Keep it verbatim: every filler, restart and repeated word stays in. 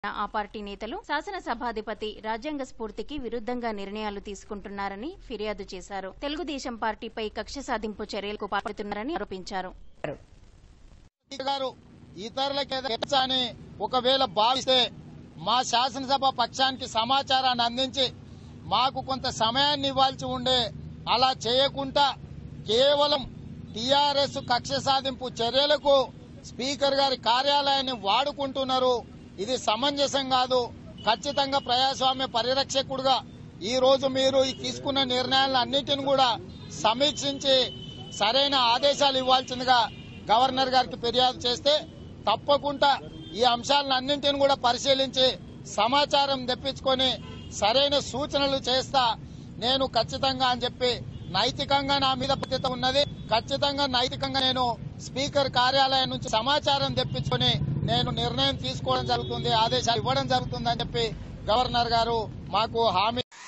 ఆ పార్టీ నేతలు శాసనసభాధిపతి రాజ్యాంగ స్ఫూర్తికి విరుద్ధంగా నిర్ణయాలు తీసుకుంటున్నారని ఫిర్యాదు చేశారు. తెలుగుదేశం పార్టీపై కక్ష సాధింపు చర్యలకు పాల్పడుతున్నారని ఆరోపించారు. ఇతరులకి ఒకవేళ భావిస్తే మా శాసనసభ పక్షానికి సమాచారాన్ని అందించి మాకు కొంత సమయాన్ని ఇవ్వాల్సి ఉండే, అలా చేయకుండా కేవలం టీఆర్ఎస్ కక్ష సాధింపు చర్యలకు స్పీకర్ గారి కార్యాలయాన్ని వాడుకుంటున్నారు. ఇది సమంజసం కాదు. ఖచ్చితంగా ప్రజాస్వామ్య పరిరక్షకుడుగా ఈ రోజు మీరు తీసుకున్న నిర్ణయాలన్నింటిని కూడా సమీక్షించి సరైన ఆదేశాలు ఇవ్వాల్సిందిగా గవర్నర్ గారికి ఫిర్యాదు చేస్తే తప్పకుండా ఈ అంశాలన్నింటిని కూడా పరిశీలించి సమాచారం తెప్పించుకొని సరైన సూచనలు చేస్తా నేను ఖచ్చితంగా అని చెప్పి నైతికంగా నా మీద బాధ్యత ఉన్నది. ఖచ్చితంగా నైతికంగా నేను స్పీకర్ కార్యాలయం నుంచి సమాచారం తెప్పించుకొని నేను నిర్ణయం తీసుకోవడం జరుగుతుంది, ఆదేశాలు ఇవ్వడం జరుగుతుంది అని చెప్పి గవర్నర్ గారు మాకు హామీ